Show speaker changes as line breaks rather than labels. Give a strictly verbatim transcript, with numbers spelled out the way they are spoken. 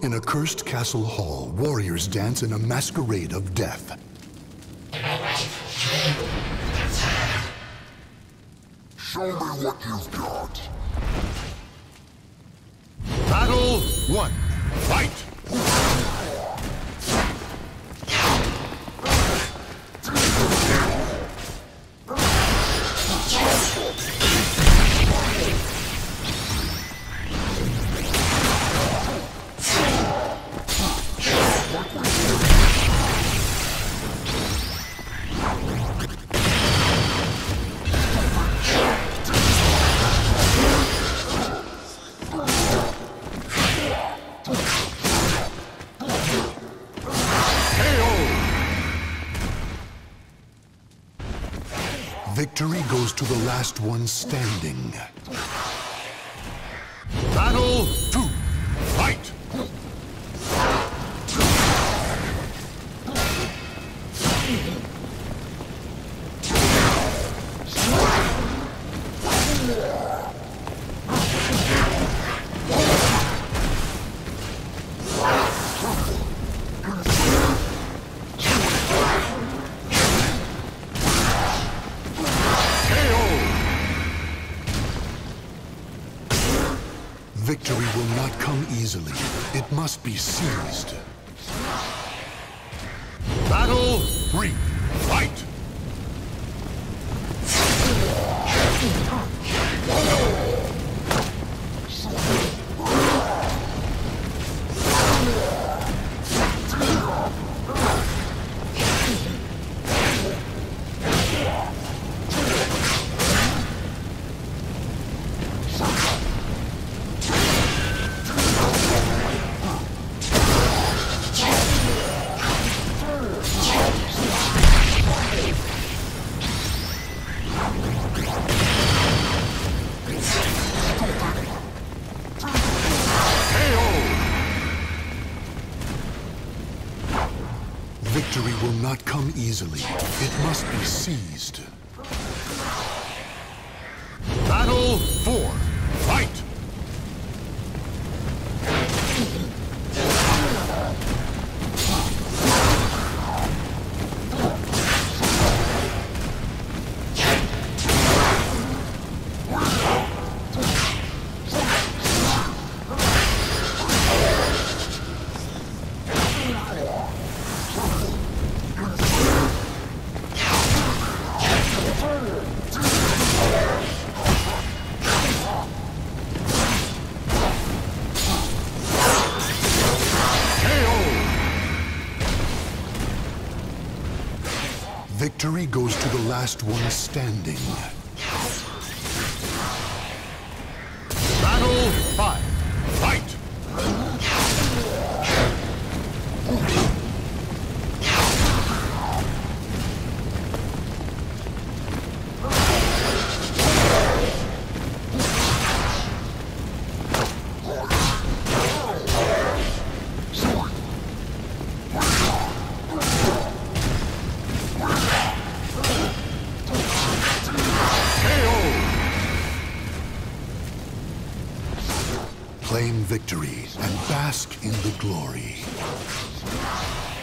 In a cursed castle hall, warriors dance in a masquerade of death.
Show me what you've got.
Battle one. Fight! Victory goes to the last one standing. Battle two. Fight! Victory will not come easily. It must be seized. Battle three. Fight! Victory will not come easily. It must be seized. Battle four. Fight! Victory goes to the last one standing. Battle five. Fight! Claim victory and bask in the glory.